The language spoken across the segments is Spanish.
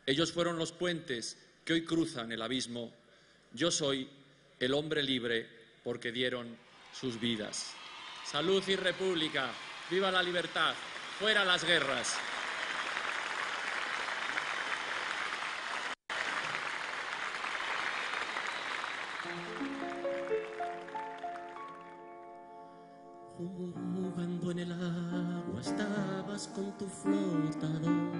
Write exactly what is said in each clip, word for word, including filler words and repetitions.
Ellos fueron los puentes que hoy cruzan el abismo. Yo soy el hombre libre porque dieron sus vidas. Salud y república. ¡Viva la libertad! ¡Fuera las guerras! Jugando en el agua estabas con tu flotador,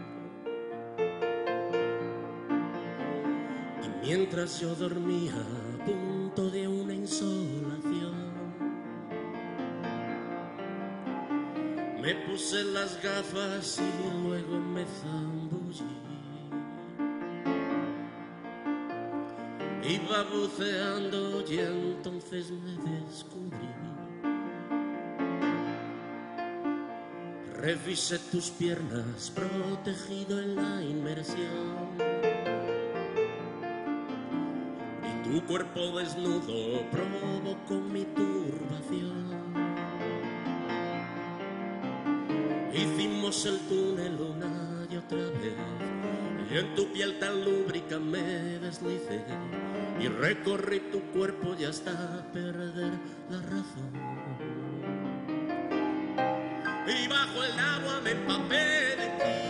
y mientras yo dormía a punto de una insolación, me puse las gafas y luego me zambullí. Iba buceando y entonces me descubrí. Revisé tus piernas protegido en la inmersión, y tu cuerpo desnudo provocó mi turbación. Hicimos el túnel una y otra vez, y en tu piel tan lúbrica me deslicé, y recorrí tu cuerpo y hasta perder la razón. Y bajo el agua me empapé de ti.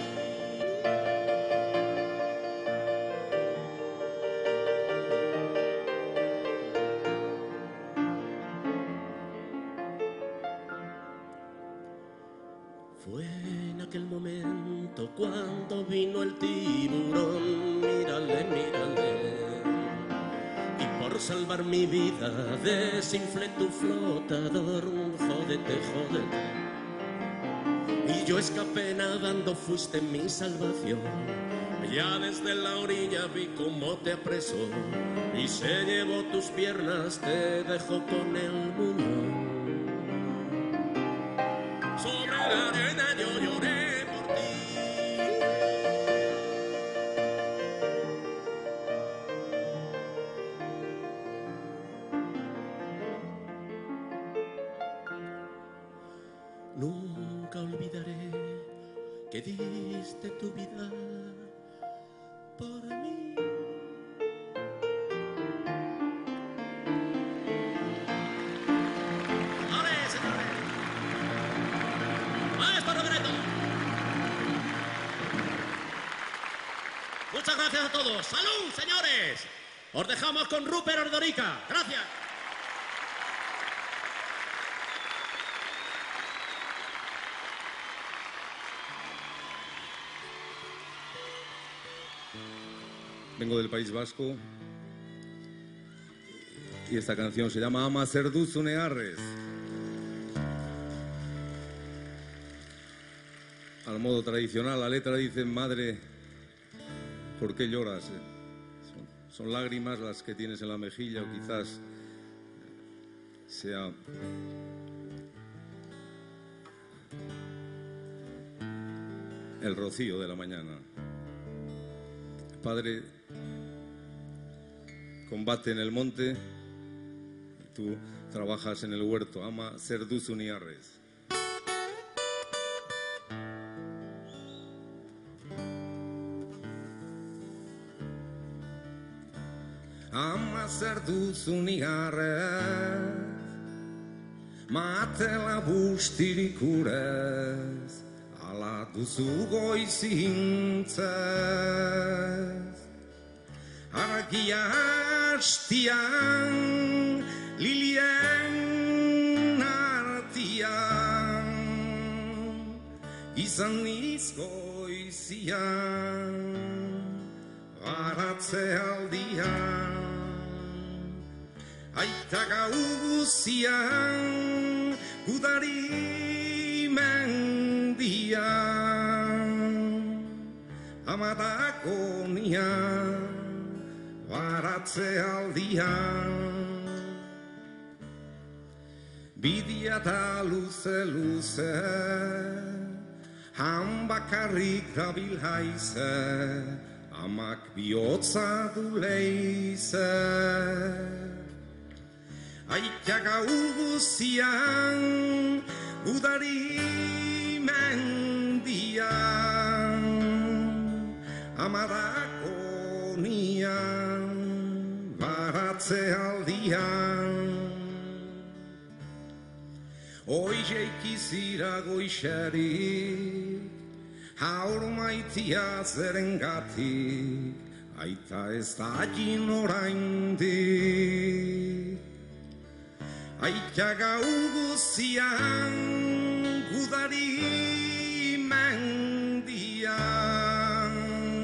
Fue en aquel momento cuando vino el tiburón, mírale, mírale. Y por salvar mi vida desinflé tu flotador, jódete, jódete. Y yo escapé nadando, fuiste mi salvación. Ya desde la orilla vi cómo te apresó, y se llevó tus piernas, te dejó con el muñón. Sobre la arena yo lloré por ti. Nunca olvidaré que diste tu vida por mí. ¡Ale, señores! ¡Maestro Robredo! Muchas gracias a todos. ¡Salud, señores! Os dejamos con Rupert Ordorica. Gracias. Vengo del País Vasco y esta canción se llama Ama zer duzu negarrez. Al modo tradicional, la letra dice: madre, ¿por qué lloras? Son, son lágrimas las que tienes en la mejilla, o quizás sea el rocío de la mañana. Padre, combate en el monte y tú trabajas en el huerto. Ama zer duzu negarrez. Ama zer duzu negarrez, matela bustirik urez, ala duzu goizintzez. Argia hastian, lilien artian, izan niz goizian, baratze aldian. Aita gau guzian, gudari mendian, amatako nian, baratze aldian. Bidia da luze luze, han bakarrik dabil haize, amak bihotza du leize. Aita gau guzian, udari mendian, amadak gonian, baratze aldian. Oizeik izira goixarik, haur maitia zerengatik, aita ez da agin oraindik. Aita gau guzian, gudari mendian,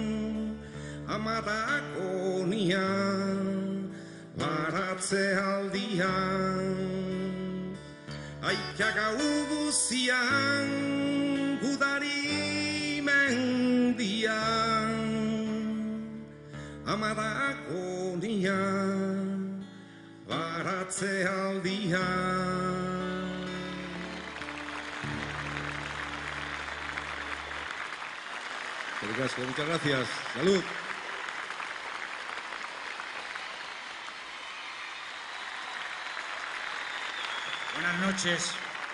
amadak onian, baratze aldian. Aita gau guzian, gudari mendian, amadak onian, baratze aldian. Muchas gracias. Salud. Buenas noches.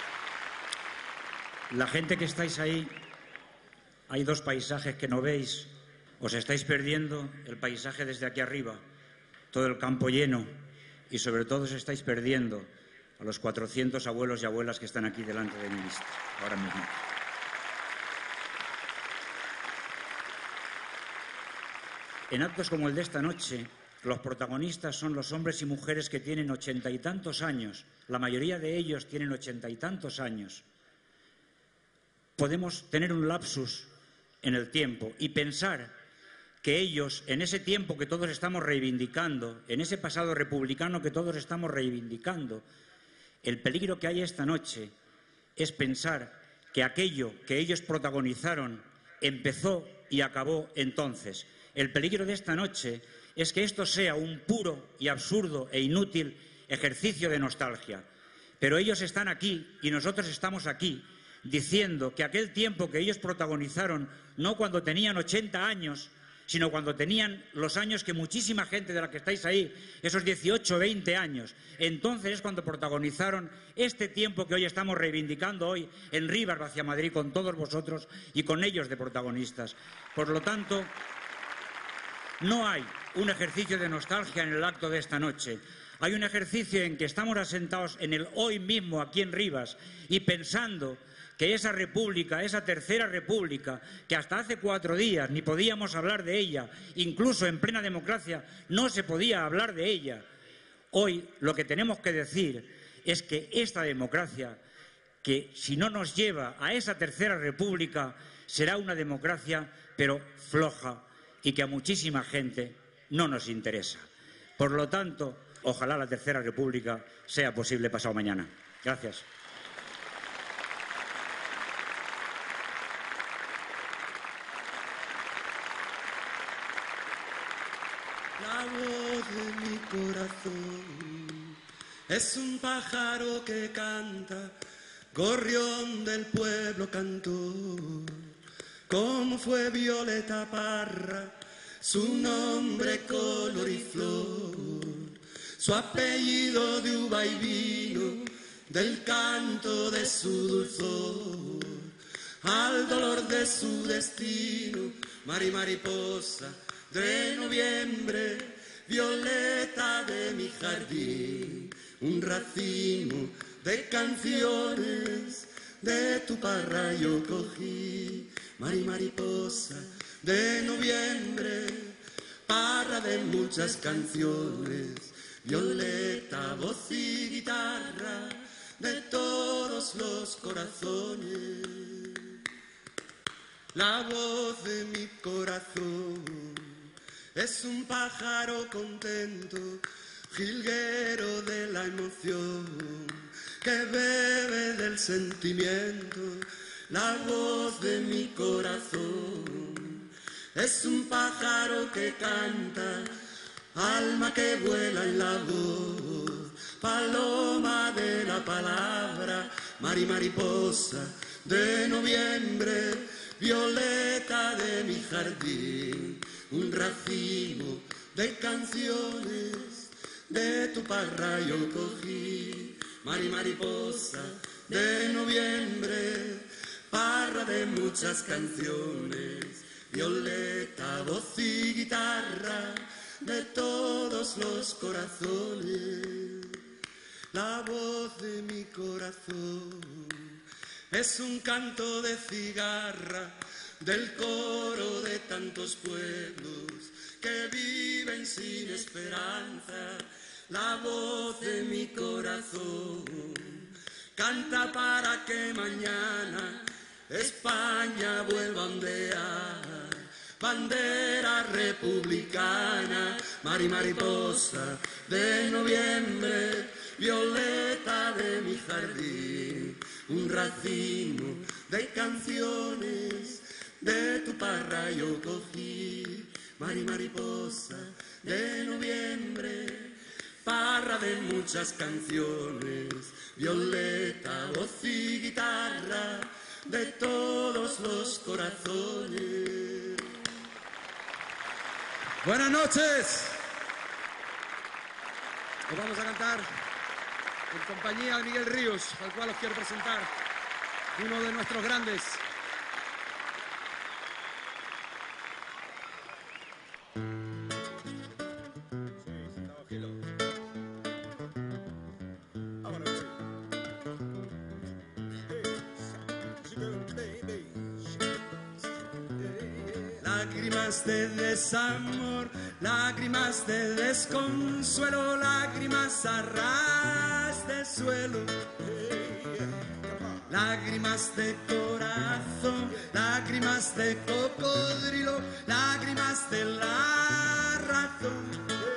La gente que estáis ahí, hay dos paisajes que no veis. Os estáis perdiendo el paisaje desde aquí arriba, todo el campo lleno, y sobre todo os estáis perdiendo a los cuatrocientos abuelos y abuelas que están aquí delante de mi vista, ahora mismo. En actos como el de esta noche, los protagonistas son los hombres y mujeres que tienen ochenta y tantos años. La mayoría de ellos tienen ochenta y tantos años. Podemos tener un lapsus en el tiempo y pensar que ellos, en ese tiempo que todos estamos reivindicando, en ese pasado republicano que todos estamos reivindicando, el peligro que hay esta noche es pensar que aquello que ellos protagonizaron empezó y acabó entonces. El peligro de esta noche es que esto sea un puro y absurdo e inútil ejercicio de nostalgia. Pero ellos están aquí y nosotros estamos aquí diciendo que aquel tiempo que ellos protagonizaron, no cuando tenían ochenta años, sino cuando tenían los años que muchísima gente de la que estáis ahí, esos dieciocho, veinte años, entonces es cuando protagonizaron este tiempo que hoy estamos reivindicando hoy en Rivas hacia Madrid con todos vosotros y con ellos de protagonistas. Por lo tanto, no hay un ejercicio de nostalgia en el acto de esta noche. Hay un ejercicio en que estamos asentados en el hoy mismo aquí en Rivas y pensando que esa república, esa tercera república, que hasta hace cuatro días ni podíamos hablar de ella, incluso en plena democracia no se podía hablar de ella, hoy lo que tenemos que decir es que esta democracia, que si no nos lleva a esa tercera república, será una democracia pero floja y que a muchísima gente no nos interesa. Por lo tanto, ojalá la tercera república sea posible pasado mañana. Gracias. La voz de mi corazón es un pájaro que canta, gorrión del pueblo cantor. Como fue Violeta Parra, su nombre, color y flor, su apellido de uva y vino, del canto de su dulzor, al dolor de su destino, mari mariposa de noviembre, violeta de mi jardín, un racimo de canciones de tu parra yo cogí. Mari mariposa de noviembre, parra de muchas canciones, violeta, voz y guitarra de todos los corazones. La voz de mi corazón es un pájaro contento, jilguero de la emoción, que bebe del sentimiento. La voz de mi corazón es un pájaro que canta, alma que vuela en la voz, paloma de la palabra, mari mariposa de noviembre, violeta de mi jardín, un racimo de canciones de tu parra yo cogí. Mari mariposa de noviembre, parra de muchas canciones, violeta, voz y guitarra de todos los corazones. La voz de mi corazón es un canto de cigarra del coro de tantos pueblos que viven sin esperanza. La voz de mi corazón canta para que mañana España vuelva a ondear. Bandera republicana, mari mariposa de noviembre, violeta de mi jardín, un racimo de canciones de tu parra yo cogí. Mari mariposa de noviembre, parra de muchas canciones, violeta, voz y guitarra de todos los corazones. Buenas noches. Os vamos a cantar en compañía de Miguel Ríos, al cual os quiero presentar, uno de nuestros grandes. Lágrimas de desamor, lágrimas de desconsuelo, lágrimas a ras de suelo, lágrimas de corazón, lágrimas de cocodrilo, lágrimas de la razón,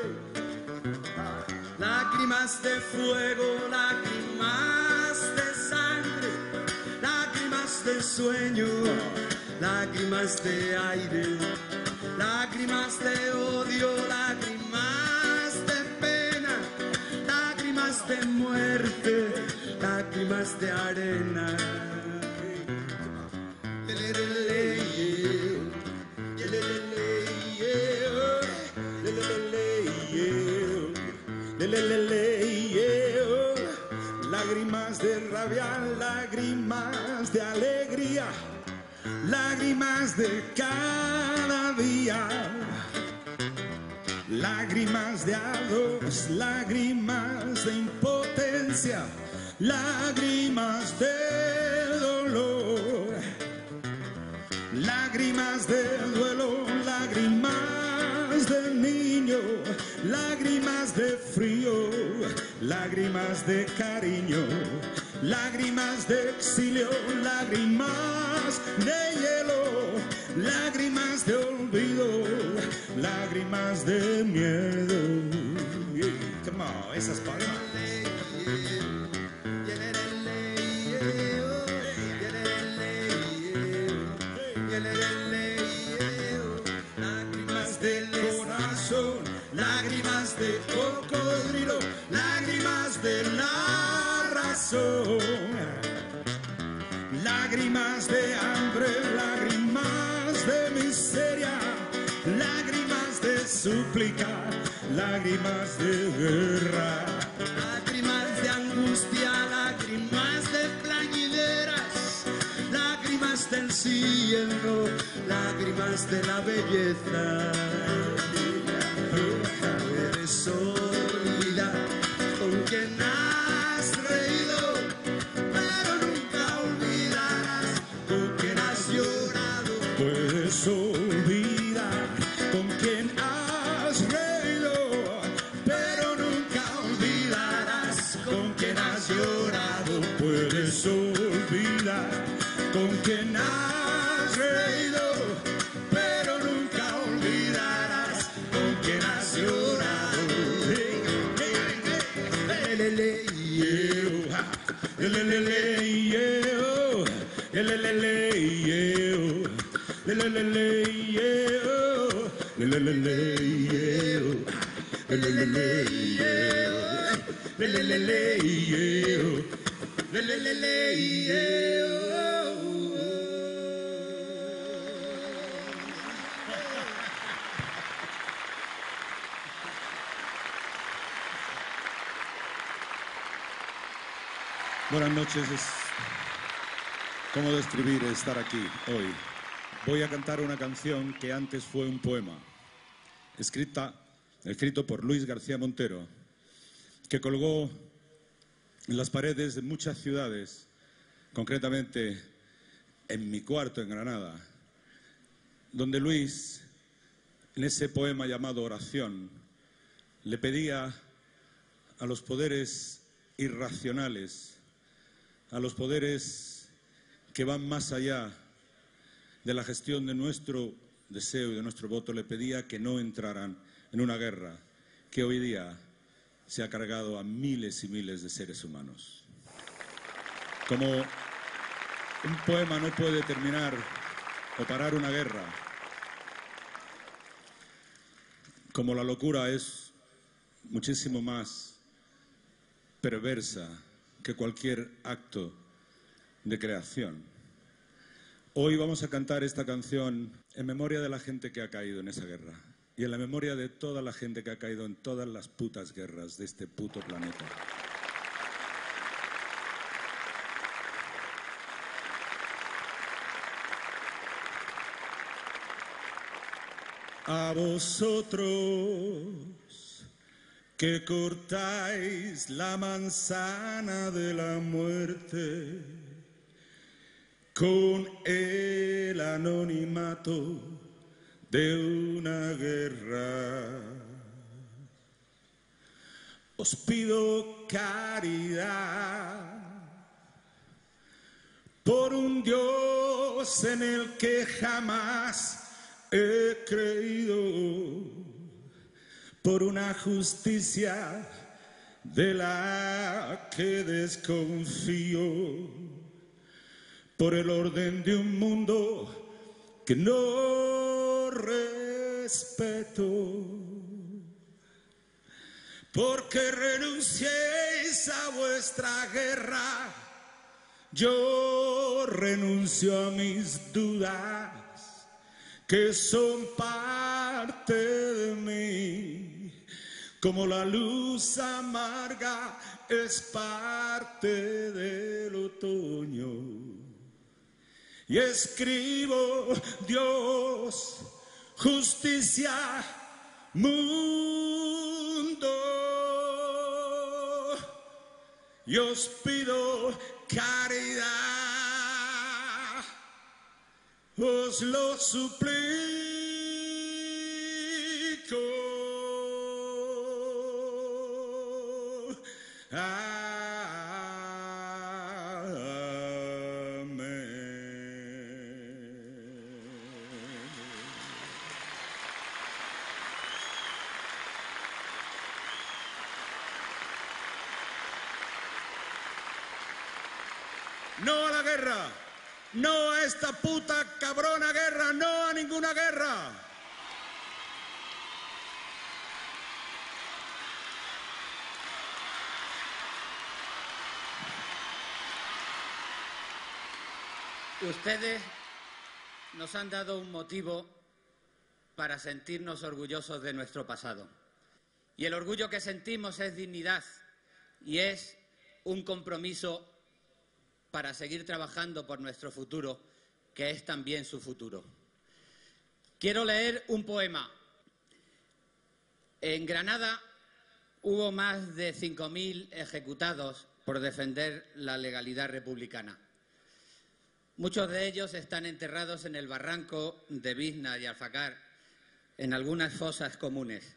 lágrimas de fuego, lágrimas de sangre, lágrimas de sueño, lágrimas de aire, lágrimas de odio, lágrimas de pena, lágrimas de muerte, lágrimas de arena. Lágrimas de rabia, lágrimas de alegría, lágrimas de cada día, lágrimas de ados, lágrimas de impotencia, lágrimas de dolor, lágrimas de duelo, lágrimas de niño, lágrimas de frío, lágrimas de cariño, lágrimas de exilio, lágrimas de hielo, lágrimas de olvido, lágrimas de miedo. Yeah, come on, esas palmas. Lágrimas del corazón, lágrimas de cocodrilo, lágrimas de la razón, lágrimas de hambre, lágrimas de miseria, lágrimas de súplica, lágrimas de guerra, Lágrimas de angustia, lágrimas de plañideras, lágrimas del cielo, lágrimas de la belleza. Puedes olvidar con quien has reído, pero nunca olvidarás con quien has llorado. Puedes olvidar con quien has reído, pero nunca olvidarás con quien has llorado. Puedes olvidar con quien has reído, pero nunca olvidarás con quien has llorado. Hey, hey, hey, le, le, yeah, le, le, le, le, yeah, le, le, le, le, yeah. Le le le le yeah, le le le le yeah, le le le le yeah, le le le le yeah, le le le le yeah. Buenas noches. ¿Cómo describir estar aquí hoy? Voy a cantar una canción que antes fue un poema, escrita escrito por Luis García Montero, que colgó en las paredes de muchas ciudades, concretamente en mi cuarto en Granada, donde Luis, en ese poema llamado Oración, le pedía a los poderes irracionales, a los poderes que van más allá de la gestión de nuestro deseo y de nuestro voto, le pedía que no entraran en una guerra que hoy día se ha cargado a miles y miles de seres humanos. Como un poema no puede terminar o parar una guerra, como la locura es muchísimo más perversa que cualquier acto de creación. Hoy vamos a cantar esta canción en memoria de la gente que ha caído en esa guerra y en la memoria de toda la gente que ha caído en todas las putas guerras de este puto planeta. A vosotros que cortáis la manzana de la muerte con el anonimato de una guerra, os pido caridad por un Dios en el que jamás he creído, por una justicia de la que desconfío, por el orden de un mundo que no respeto, porque renunciéis a vuestra guerra, yo renuncio a mis dudas, que son parte de mí, como la luz amarga es parte del otoño. Y escribo, Dios, justicia, mundo. Y os pido caridad, os lo suplico. No a la guerra, no a esta puta cabrona guerra, no a ninguna guerra. Ustedes nos han dado un motivo para sentirnos orgullosos de nuestro pasado. Y el orgullo que sentimos es dignidad y es un compromiso para seguir trabajando por nuestro futuro, que es también su futuro. Quiero leer un poema. En Granada hubo más de cinco mil ejecutados por defender la legalidad republicana. Muchos de ellos están enterrados en el barranco de Biznar y Alfacar, en algunas fosas comunes.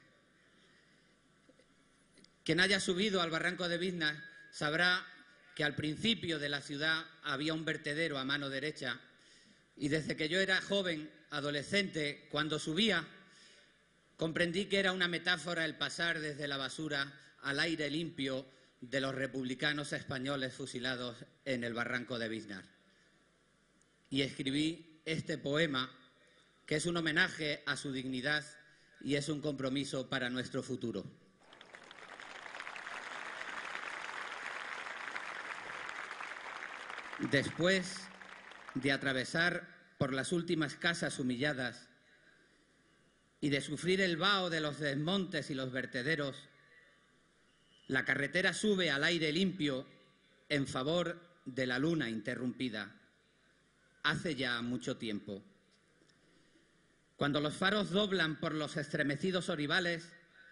Quien haya subido al barranco de Biznar sabrá que al principio de la ciudad había un vertedero a mano derecha y desde que yo era joven, adolescente, cuando subía, comprendí que era una metáfora el pasar desde la basura al aire limpio de los republicanos españoles fusilados en el barranco de Biznar. Y escribí este poema, que es un homenaje a su dignidad y es un compromiso para nuestro futuro. Después de atravesar por las últimas casas humilladas y de sufrir el vaho de los desmontes y los vertederos, la carretera sube al aire limpio en favor de la luna interrumpida. Hace ya mucho tiempo. Cuando los faros doblan por los estremecidos olivales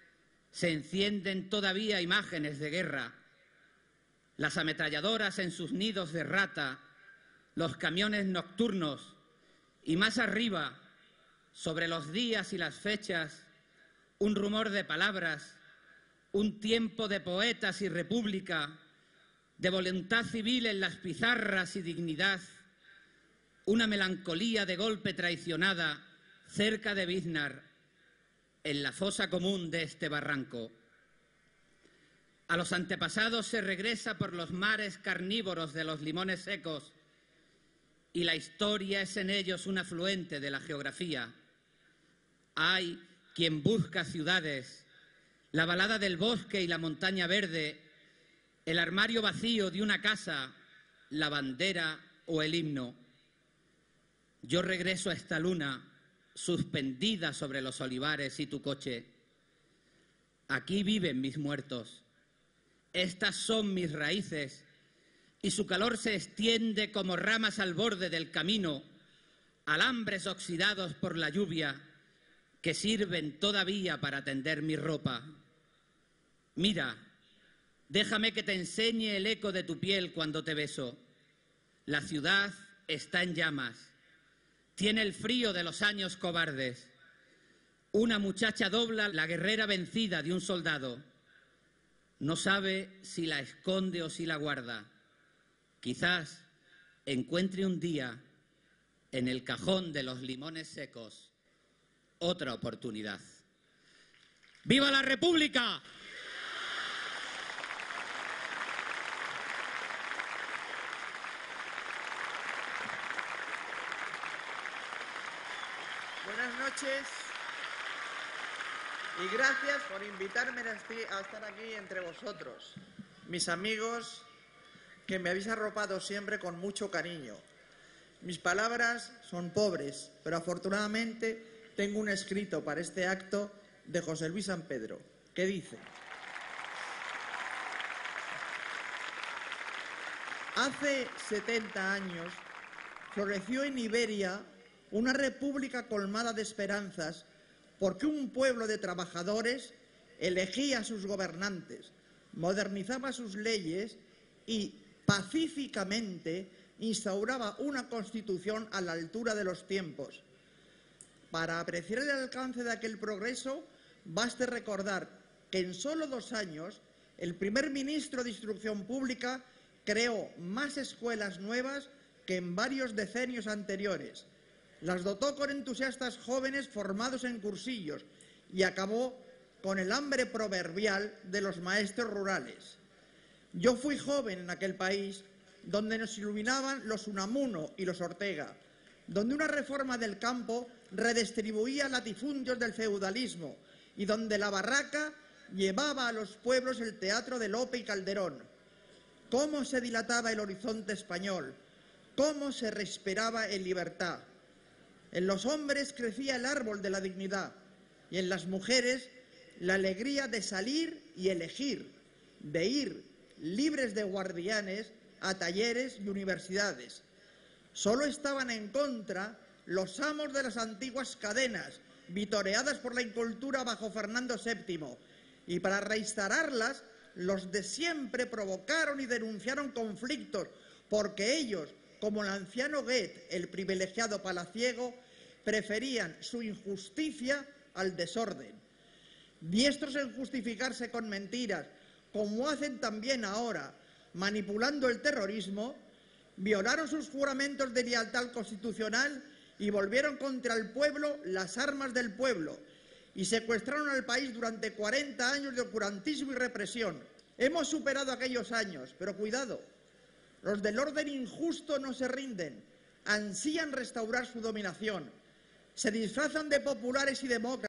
se encienden todavía imágenes de guerra, las ametralladoras en sus nidos de rata, los camiones nocturnos y más arriba, sobre los días y las fechas, un rumor de palabras, un tiempo de poetas y república, de voluntad civil en las pizarras y dignidad, una melancolía de golpe traicionada cerca de Biznar, en la fosa común de este barranco. A los antepasados se regresa por los mares carnívoros de los limones secos y la historia es en ellos un afluente de la geografía. Hay quien busca ciudades, la balada del bosque y la montaña verde, el armario vacío de una casa, la bandera o el himno. Yo regreso a esta luna suspendida sobre los olivares y tu coche. Aquí viven mis muertos. Estas son mis raíces y su calor se extiende como ramas al borde del camino, alambres oxidados por la lluvia que sirven todavía para tender mi ropa. Mira, déjame que te enseñe el eco de tu piel cuando te beso. La ciudad está en llamas. Tiene el frío de los años cobardes. Una muchacha dobla la guerrera vencida de un soldado. No sabe si la esconde o si la guarda. Quizás encuentre un día en el cajón de los limones secos otra oportunidad. ¡Viva la República! Buenas noches y gracias por invitarme a estar aquí entre vosotros, mis amigos que me habéis arropado siempre con mucho cariño. Mis palabras son pobres, pero afortunadamente tengo un escrito para este acto de José Luis San Pedro, que dice: hace setenta años floreció en Iberia una república colmada de esperanzas porque un pueblo de trabajadores elegía a sus gobernantes, modernizaba sus leyes y pacíficamente instauraba una constitución a la altura de los tiempos. Para apreciar el alcance de aquel progreso, baste recordar que en solo dos años el primer ministro de Instrucción Pública creó más escuelas nuevas que en varios decenios anteriores. Las dotó con entusiastas jóvenes formados en cursillos y acabó con el hambre proverbial de los maestros rurales. Yo fui joven en aquel país donde nos iluminaban los Unamuno y los Ortega, donde una reforma del campo redistribuía latifundios del feudalismo y donde la barraca llevaba a los pueblos el teatro de Lope y Calderón. Cómo se dilataba el horizonte español, cómo se respiraba en libertad. En los hombres crecía el árbol de la dignidad y en las mujeres la alegría de salir y elegir, de ir libres de guardianes a talleres y universidades. Solo estaban en contra los amos de las antiguas cadenas, vitoreadas por la incultura bajo Fernando séptimo, y para reinstalarlas, los de siempre provocaron y denunciaron conflictos, porque ellos, como el anciano Goethe, el privilegiado palaciego, preferían su injusticia al desorden. Diestros en justificarse con mentiras, como hacen también ahora, manipulando el terrorismo, violaron sus juramentos de lealtad constitucional y volvieron contra el pueblo las armas del pueblo y secuestraron al país durante cuarenta años de oscurantismo y represión. Hemos superado aquellos años, pero cuidado, los del orden injusto no se rinden, ansían restaurar su dominación, se disfrazan de populares y demócratas.